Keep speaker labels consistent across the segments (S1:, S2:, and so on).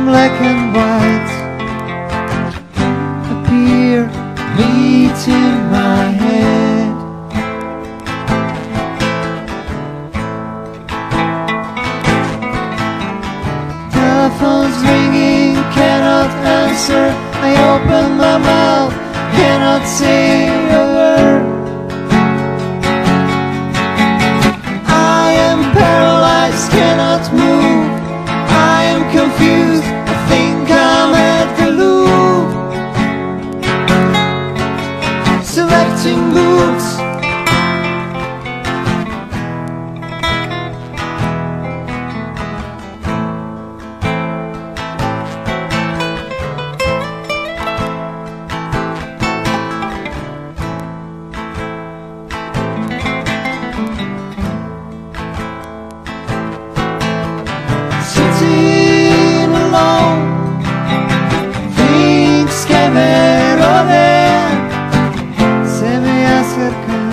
S1: black and white appear, meet in my head. Telephone's ringing, cannot answer. I open my mouth, cannot say a word. I am paralyzed, cannot move. I am confused, I think I'm at the loop. Selecting books, sitting alone, things que me rodean se me acercan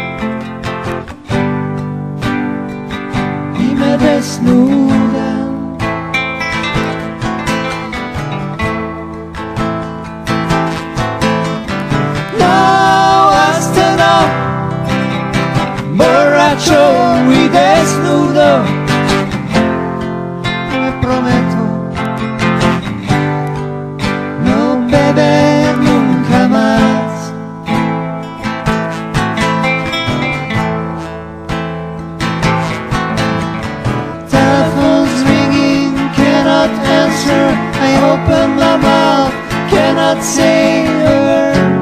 S1: y me desnudan. No, hasta no, borracho y desnudo. Prometo no beber nunca más. Telephone's ringing, cannot answer. I open my mouth, cannot say a word.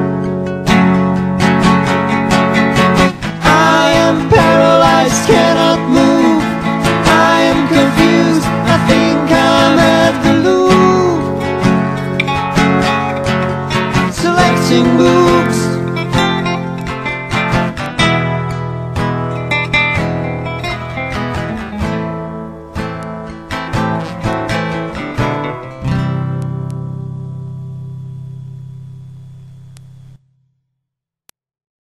S1: I am paralyzed, cannot move. I am confused, I think I'm at the loop. Selecting books.